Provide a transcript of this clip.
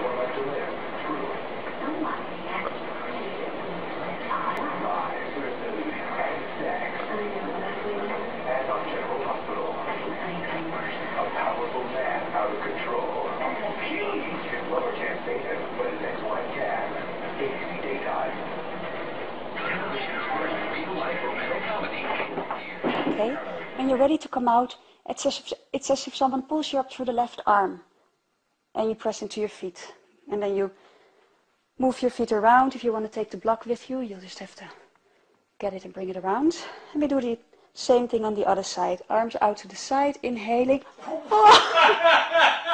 Okay, when you're ready to come out, it's as if someone pulls you up through the left arm and you press into your feet. And then you move your feet around. If you want to take the block with you, you'll just have to get it and bring it around. And we do the same thing on the other side. Arms out to the side, inhaling. Oh.